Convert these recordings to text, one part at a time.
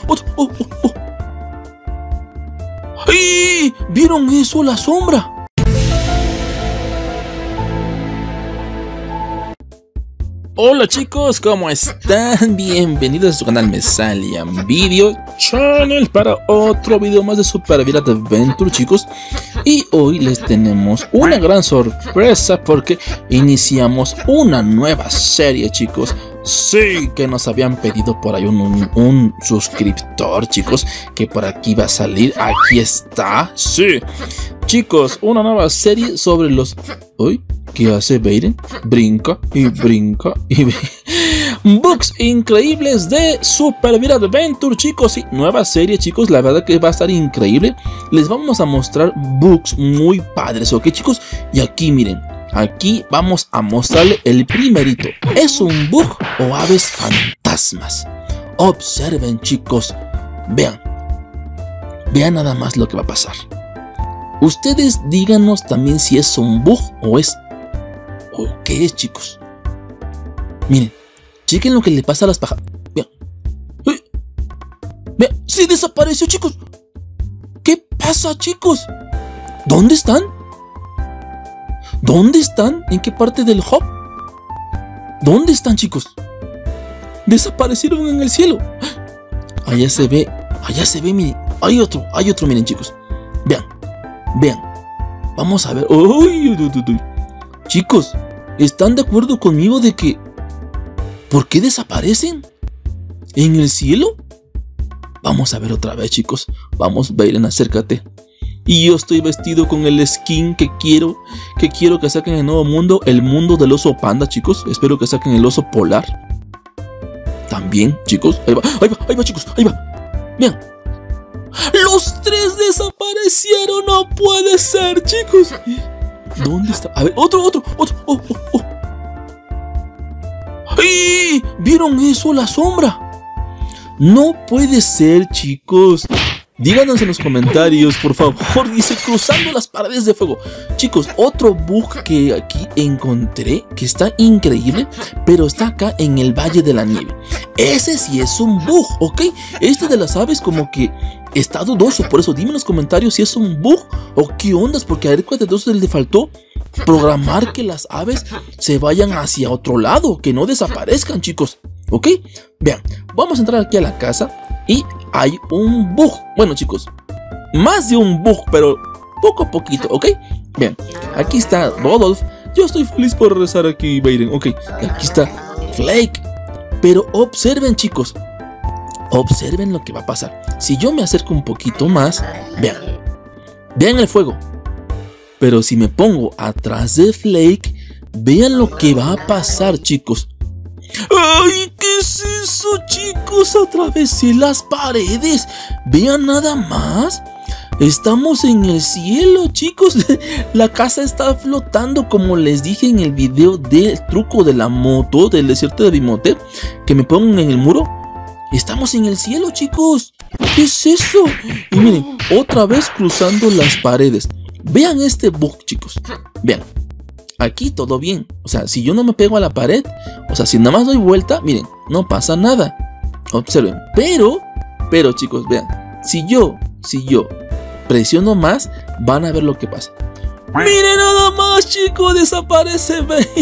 otro. ¡Ay! ¿Vieron eso? La sombra. Hola chicos, ¿cómo están? Bienvenidos a su canal Mesalia Video Channel para otro video más de Super Virat Adventure, chicos. Y hoy les tenemos una gran sorpresa porque iniciamos una nueva serie, chicos. Sí, que nos habían pedido por ahí un suscriptor, chicos, que por aquí va a salir. Aquí está. Sí, chicos, una nueva serie sobre los... ¿Uy? ¿Qué hace Beiren? Brinca y brinca y bugs increíbles de Super Virat Adventure, chicos. Sí, nueva serie, chicos. La verdad que va a estar increíble. Les vamos a mostrar bugs muy padres, ¿ok, chicos? Y aquí, miren. Aquí vamos a mostrarle el primerito. ¿Es un bug o aves fantasmas? Observen, chicos. Vean. Vean nada más lo que va a pasar. Ustedes díganos también si es un bug o es... ¿O qué es, chicos? Miren. Chequen lo que le pasa a las pajas. Vean. Vean. ¡Sí desapareció, chicos! ¿Qué pasa, chicos? ¿Dónde están? ¿Dónde están? ¿En qué parte del hub? ¿Dónde están, chicos? Desaparecieron en el cielo. Allá se ve, miren. Hay otro, miren, chicos. Vean, vean. Vamos a ver. ¡Uy! Chicos, ¿están de acuerdo conmigo de que... ¿Por qué desaparecen? ¿En el cielo? Vamos a ver otra vez, chicos. Vamos, Beiren, acércate. Y yo estoy vestido con el skin que quiero que saquen el nuevo mundo, el mundo del oso panda, chicos. Espero que saquen el oso polar. También, chicos. Ahí va, chicos, ahí va. Vean. Los tres desaparecieron, no puede ser, chicos. ¿Dónde está? A ver, otro. ¡Ay! ¿Vieron eso? La sombra. No puede ser, chicos. Díganos en los comentarios, por favor. Dice, cruzando las paredes de fuego. Chicos, otro bug que aquí encontré, que está increíble, pero está acá en el Valle de la Nieve. Ese sí es un bug, ¿ok? Este de las aves como que está dudoso. Por eso dime en los comentarios si es un bug o qué ondas. Porque a Airquad 2 le faltó programar que las aves se vayan hacia otro lado, que no desaparezcan, chicos. ¿Ok? Vean, vamos a entrar aquí a la casa y hay un bug. Bueno, chicos, más de un bug, pero poco a poquito, ¿ok? Vean, aquí está Rodolf. Yo estoy feliz por regresar aquí, Beiren. Ok, aquí está Flake. Pero observen, chicos. Observen lo que va a pasar. Si yo me acerco un poquito más, vean. Vean el fuego. Pero si me pongo atrás de Flake, vean lo que va a pasar, chicos. ¡Ay! ¿Qué es eso, chicos? Atravesé las paredes. Vean nada más. Estamos en el cielo, chicos. La casa está flotando, como les dije en el video del truco de la moto del desierto de Bimotep, que me pongan en el muro. Estamos en el cielo, chicos. ¿Qué es eso? Y miren, otra vez cruzando las paredes. Vean este bug, chicos. Vean. Aquí todo bien, o sea, si yo no me pego a la pared, o sea, si nada más doy vuelta, miren, no pasa nada. Observen, pero chicos, vean, si yo presiono más, van a ver lo que pasa. Miren nada más, chicos, desaparece.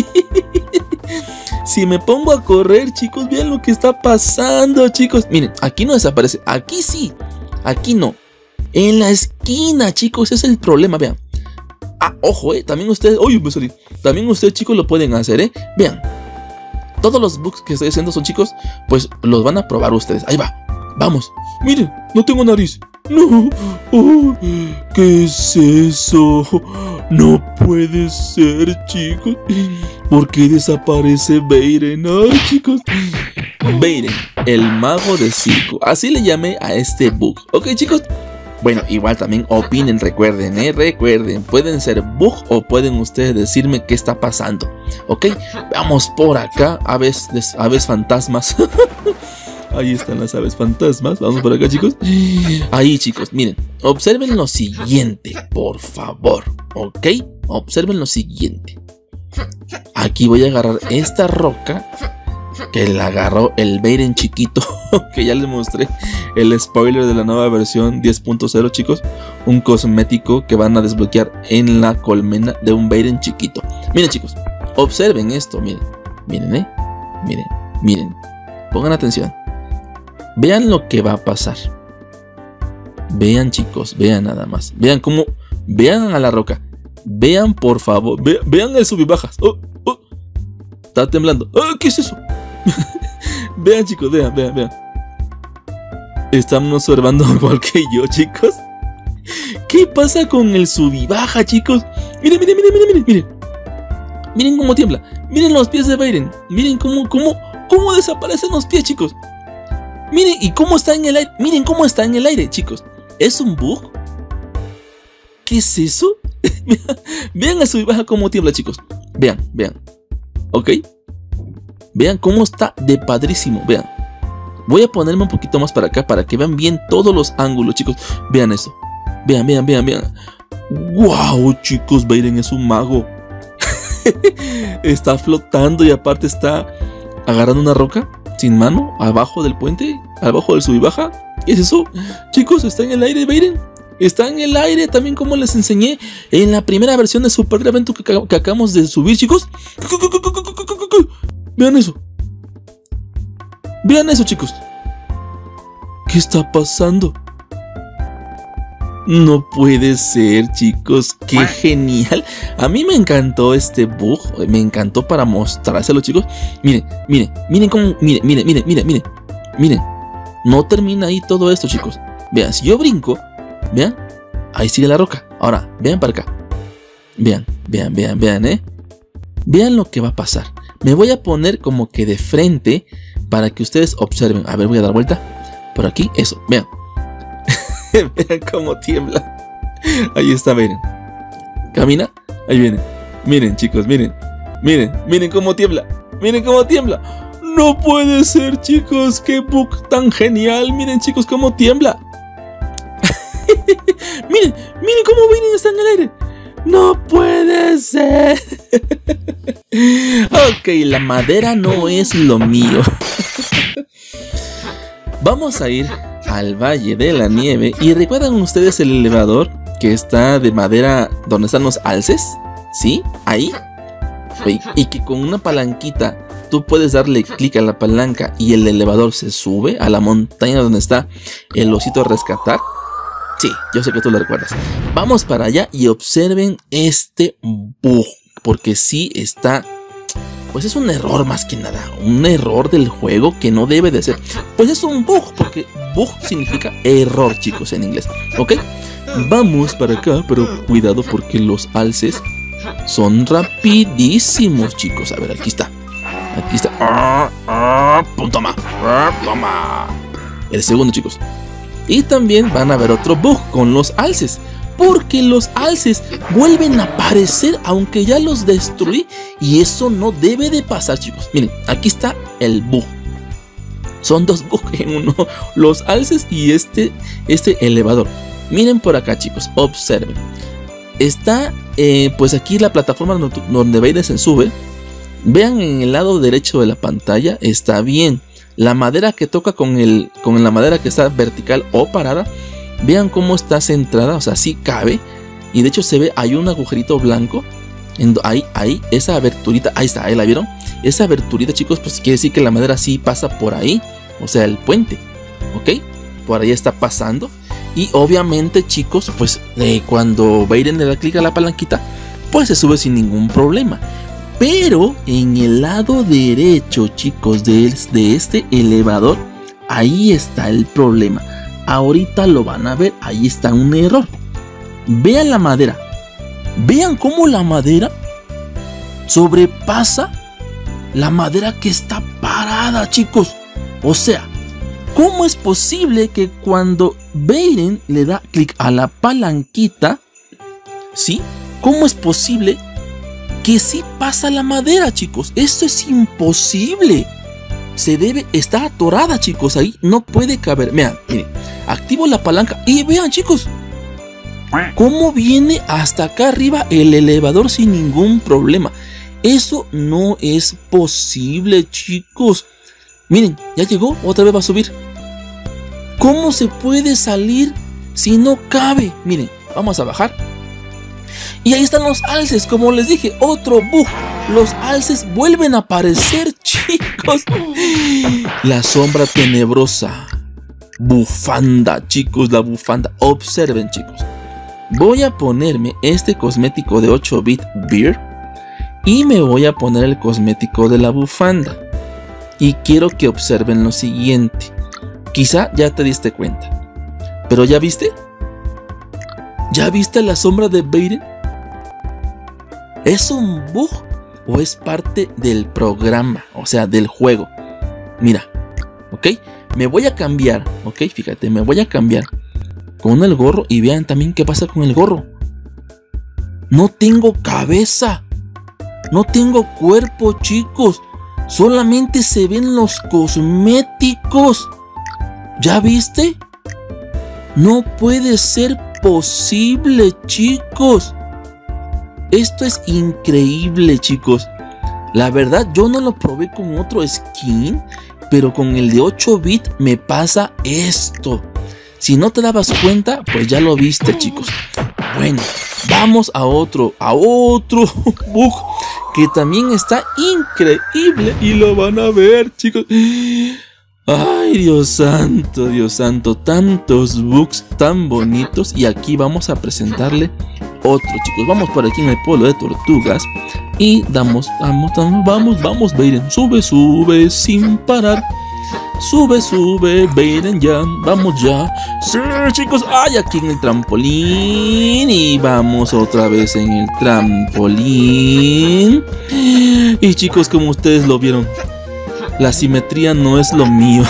Si me pongo a correr, chicos, vean lo que está pasando, chicos. Miren, aquí no desaparece, aquí sí, aquí no. En la esquina, chicos, es el problema, vean. Ah, ojo, también ustedes, me salí. También ustedes, chicos, lo pueden hacer, Vean, todos los bugs que estoy haciendo son, chicos, pues los van a probar ustedes. Ahí va, vamos. Miren, no tengo nariz. No, ¿qué es eso? No puede ser, chicos. ¿Por qué desaparece Beiren? Ay, chicos. Beiren, el mago de circo. Así le llamé a este bug. Ok, chicos. Bueno, igual también opinen, recuerden, recuerden, pueden ser bug o pueden ustedes decirme qué está pasando, ¿ok? Vamos por acá, aves fantasmas. Ahí están las aves fantasmas, vamos por acá, chicos. Ahí, chicos, miren, observen lo siguiente, por favor, ¿ok? Observen lo siguiente. Aquí voy a agarrar esta roca que le agarró el Bayren chiquito, que ya les mostré el spoiler de la nueva versión 10.0, chicos. Un cosmético que van a desbloquear en la colmena de un Bayren chiquito. Miren, chicos, observen esto, miren, miren, miren, miren, pongan atención. Vean lo que va a pasar. Vean, chicos, vean nada más. Vean cómo, vean a la roca. Vean, por favor, vean el sub y bajas. Está temblando. ¿Qué es eso? Vean, chicos, vean. Están observando igual que yo, chicos. ¿Qué pasa con el sub y baja, chicos? Miren. Miren cómo tiembla. Miren los pies de Bayren. Miren cómo desaparecen los pies, chicos. Miren, y cómo está en el aire. Miren cómo está en el aire, chicos. ¿Es un bug? ¿Qué es eso? Vean el sub y baja cómo tiembla, chicos. Vean. ¿Ok? Vean cómo está de padrísimo. Vean. Voy a ponerme un poquito más para acá para que vean bien todos los ángulos, chicos. Vean eso. Vean. ¡Wow, chicos! Bayren es un mago. Está flotando y aparte está agarrando una roca sin mano abajo del puente, abajo del sub y baja. ¿Qué es eso? Chicos, está en el aire, Bayren. Está en el aire, también como les enseñé en la primera versión de Super Adventure que acabamos de subir, chicos. Vean eso. Vean eso, chicos. ¿Qué está pasando? No puede ser, chicos. Qué genial. A mí me encantó este bug. Me encantó para mostrárselo, chicos. Miren cómo. Miren. No termina ahí todo esto, chicos. Vean, si yo brinco, vean, ahí sigue la roca. Ahora, vean para acá. Vean, Vean lo que va a pasar. Me voy a poner como que de frente para que ustedes observen. A ver, voy a dar vuelta. Por aquí, eso, vean. Vean cómo tiembla. Ahí está, miren. Camina, ahí viene. Miren, chicos, miren cómo tiembla. No puede ser, chicos. Qué bug tan genial. Miren, chicos, cómo tiembla. miren cómo Bayren está en el aire. No puede ser. Ok, la madera no es lo mío. Vamos a ir al Valle de la Nieve. ¿Y recuerdan ustedes el elevador que está de madera donde están los alces? ¿Sí? Ahí. Y que con una palanquita tú puedes darle clic a la palanca y el elevador se sube a la montaña donde está el osito a rescatar. Sí, yo sé que tú lo recuerdas. Vamos para allá y observen este bug. Porque sí está... Pues es un error más que nada. Un error del juego que no debe de ser. Pues es un bug. Porque bug significa error, chicos, en inglés. ¿Ok? Vamos para acá. Pero cuidado porque los alces son rapidísimos, chicos. A ver, aquí está. Toma. El segundo, chicos. Y también van a ver otro bug con los alces. Porque los alces vuelven a aparecer aunque ya los destruí. Y eso no debe de pasar, chicos. Miren, aquí está el bug. Son dos bugs en uno. Los alces y este elevador. Miren por acá, chicos. Observen. Está pues aquí la plataforma donde Bayren se sube. Vean en el lado derecho de la pantalla. Está bien. La madera que toca con la madera que está vertical o parada. Vean cómo está centrada, o sea, sí cabe. Y de hecho se ve, hay un agujerito blanco. Ahí, esa aberturita, ahí está, ahí la vieron. Esa aberturita, chicos, pues quiere decir que la madera sí pasa por ahí. O sea, el puente, ¿ok? Por ahí está pasando. Y obviamente, chicos, pues cuando Bayren le da clic a la palanquita, pues se sube sin ningún problema. Pero en el lado derecho, chicos, de este elevador, ahí está el problema. Ahorita lo van a ver, ahí está un error. Vean la madera. Vean cómo la madera sobrepasa la madera que está parada, chicos. O sea, ¿cómo es posible que cuando Bayren le da clic a la palanquita, ¿sí? ¿Cómo es posible que sí pasa la madera, chicos? Esto es imposible. Está atorada, chicos, ahí no puede caber. Vean, miren, activo la palanca y vean, chicos, cómo viene hasta acá arriba el elevador sin ningún problema. Eso no es posible, chicos. Miren, ya llegó, otra vez va a subir. ¿Cómo se puede salir si no cabe? Miren, vamos a bajar. Y ahí están los alces, como les dije, otro bug. Los alces vuelven a aparecer, chicos. La sombra tenebrosa. Bufanda, chicos, la bufanda. Observen, chicos. Voy a ponerme este cosmético de 8-bit Beard y me voy a poner el cosmético de la bufanda. Y quiero que observen lo siguiente. Quizá ya te diste cuenta, pero ¿ya viste? ¿Ya viste la sombra de Baden? ¿Es un bug o es parte del programa? O sea, del juego. Mira, ¿ok? Me voy a cambiar, ¿ok? Fíjate, me voy a cambiar con el gorro y vean también qué pasa con el gorro. No tengo cabeza. No tengo cuerpo, chicos. Solamente se ven los cosméticos. ¿Ya viste? No puede ser posible, chicos. Esto es increíble, chicos. La verdad, yo no lo probé con otro skin, pero con el de 8-bit me pasa esto. Si no te dabas cuenta, pues ya lo viste, chicos. Bueno, vamos a otro bug que también está increíble y lo van a ver, chicos. Ay, Dios santo, tantos bugs tan bonitos. Y aquí vamos a presentarle otro, chicos. Vamos por aquí en el pueblo de tortugas y vamos, Baden, sube sin parar. Sube, Baden, ya, vamos ya. Sí, chicos, ay, aquí en el trampolín. Y vamos otra vez en el trampolín. Y chicos, como ustedes lo vieron, la simetría no es lo mío.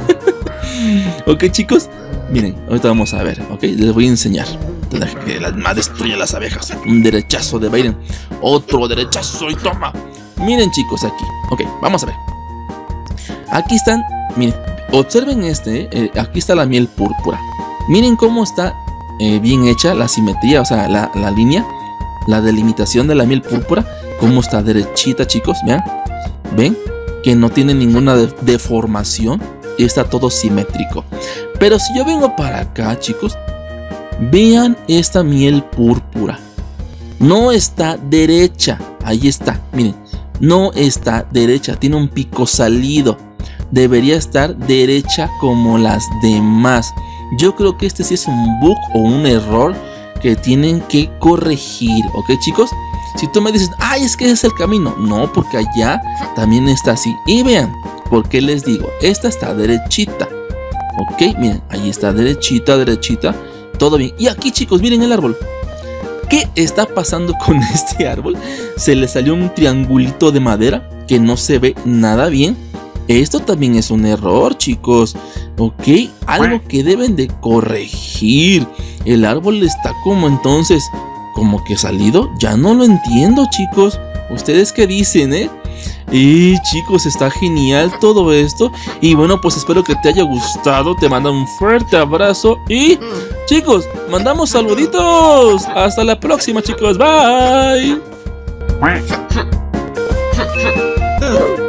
Ok, chicos, miren, ahorita vamos a ver, ok, les voy a enseñar. Que la más destruye las abejas. Un derechazo de Baden. Otro derechazo y toma. Miren, chicos, aquí. Ok, vamos a ver. Aquí están. Miren, observen aquí está la miel púrpura. Miren cómo está bien hecha la simetría, o sea, la línea, la delimitación de la miel púrpura. Cómo está derechita, chicos, vean. ¿Ven? Que no tiene ninguna deformación y está todo simétrico. Pero si yo vengo para acá, chicos, vean esta miel púrpura. No está derecha. Ahí está, miren. No está derecha, tiene un pico salido. Debería estar derecha como las demás. Yo creo que este sí es un bug o un error que tienen que corregir. ¿Ok, chicos? Si tú me dices, ay, es que ese es el camino. No, porque allá también está así. Y vean, porque les digo, esta está derechita. Ok, miren, ahí está derechita. Todo bien. Y aquí, chicos, miren el árbol. ¿Qué está pasando con este árbol? Se le salió un triangulito de madera que no se ve nada bien. Esto también es un error, chicos. Ok, algo que deben de corregir. El árbol está como entonces, como que salido. Ya no lo entiendo, chicos. ¿Ustedes qué dicen, Y chicos, está genial todo esto. Y bueno, pues espero que te haya gustado. Te mando un fuerte abrazo. Y chicos, mandamos saluditos. Hasta la próxima, chicos. Bye.